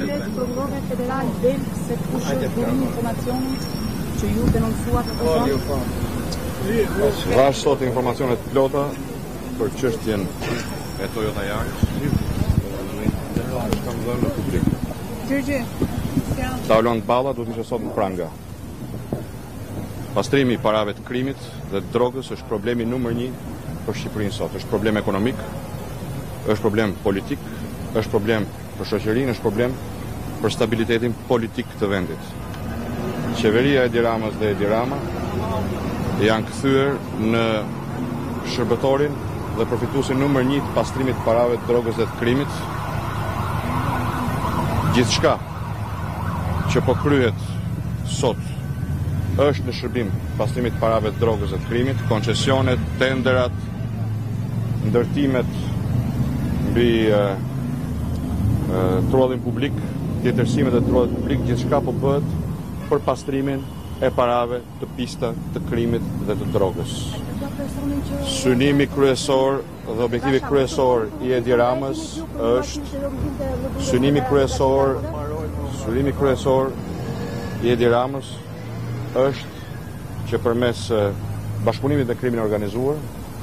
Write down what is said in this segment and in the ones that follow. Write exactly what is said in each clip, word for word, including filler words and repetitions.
Cilet Prokurore Federal del se kush është burimi informacionin që ju denoncuat në përgjithësi? Vash sot informacionet plota për çështjen e Toyota Yaris. Kam dhënë në publik. Gjërgjë. Taulon Balla duhet të ishte sot në pranga. Pastrimi i parave të krimit dhe të drogës është problemi numër një për Shqipërinë sot. Është problem ekonomik, është problem politik, është problem për shoqërinë, është problem për stabilitetin politik të vendit. Qeveria e Edi Ramës dhe Edi Rama janë kthyer në shërbëtorin dhe përfituesin numër një të pastrimit të parave të drogës dhe të krimit. Gjithçka që po kryhet sot është në shërbim pastrimit të parave të drogës dhe të krimit, koncesionet, tenderat, ndërtimet mbi uh, uh, trolling publik, tjetërsimet e trollit publik, gjithçka po bëhet për pastrimin e parave të pista të krimit dhe të drogës. Synimi kryesor dhe objektivi kryesor i Edi Ramës është synimi kryesor synimi kryesor i Edi Ramës është që përmes bashkëpunimit me krimin organizuar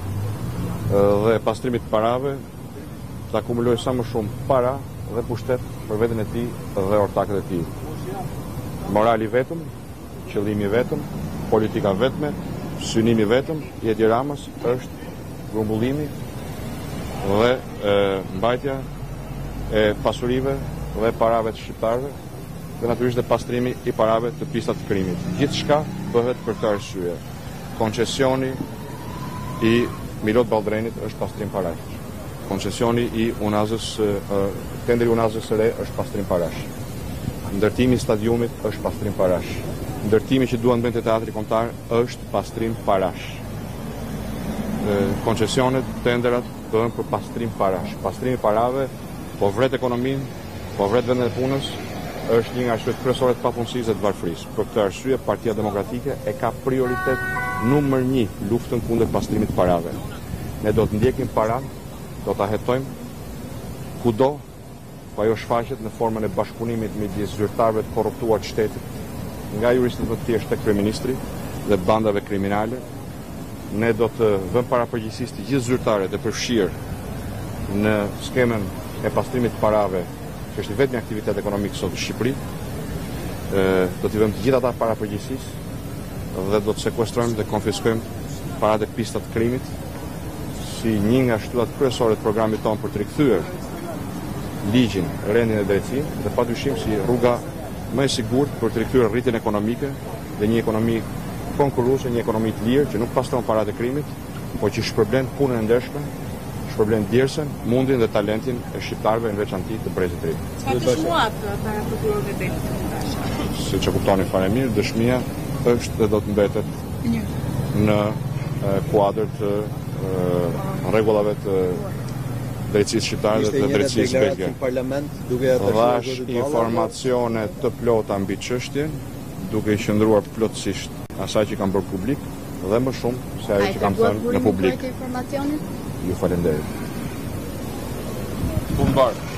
dhe pastrimit të parave të akumulojë sa më shumë para dhe pushtet për veten e tij dhe ortakët e tij. Morali vetëm, qëllimi vetëm, politika vetme, synimi vetëm i Edi Ramës është grumbullimi dhe e, mbajtja e pasurive dhe parave të shqiptarëve dhe natyrisht dhe pastrimi i parave të pistat të krimit. Gjithçka bëhet për këtë arsye. Koncesioni i Milot Ballrenit është pastrim parash. Koncesioni i Unazës, tenderi Unazës së re është pastrim parash. Ndërtimi i stadiumit është pastrim parash. Ndërtimi që duan bëjnë të teatri kombëtar është pastrim parash. Koncesionet, tenderat bëhen për pastrim parash. Pastrimi i parave po vret ekonominë, po vret vendin e punës, është një nga arsyet kryesore të papunësisë dhe të varfërisë. Për këtë arsye, Partia Demokratike e ka prioritet numër një luftën kundër pastrimit të parave. Ne do të ndjekim paran, do ta hetojmë kudo ku ajo shfaqet në formën e bashkëpunimit midis zyrtarëve të korruptuar të shtetit, nga juristët më të thjeshtë tek kryeministri dhe bandave kriminale. Ne do të vëmë para përgjegjësisë të gjithë zyrtarët e përfshirë në skemën e pastrimit të parave, që është vetëm një aktivitet ekonomik sot në Shqipëri. Do t'i vëmë të gjithë ata para përgjegjësisë dhe do të sekuestrojmë dhe konfiskojmë paratë e pistat të krimit si një nga shtyllat kryesore të programit tonë për të rikthyer ligjin, rendin e drejtësinë dhe padyshim si rruga më e sigurt për të rikthyer rritjen ekonomike dhe një ekonomi konkurruese, një ekonomi të lirë që nuk pastron paratë e krimit, por që shpërblen punën e ndershme, shpërblen djersën, mundin dhe talentin e shqiptarëve në veçanti të brezit të ri. Çfarë dëshmuat para prokurorëve të Siç e kuptoni fare mirë, dëshmia është dhe do të mbetet në kuadër të rregullave të drejtësisë shqiptare dhe të drejtësisë belge. Dhash informacione të plota mbi çështjen, duke i qëndruar plotësisht asaj që kam bërë publik dhe më shumë se ajo që kam thënë në publik. Ju falenderoj. Humbar.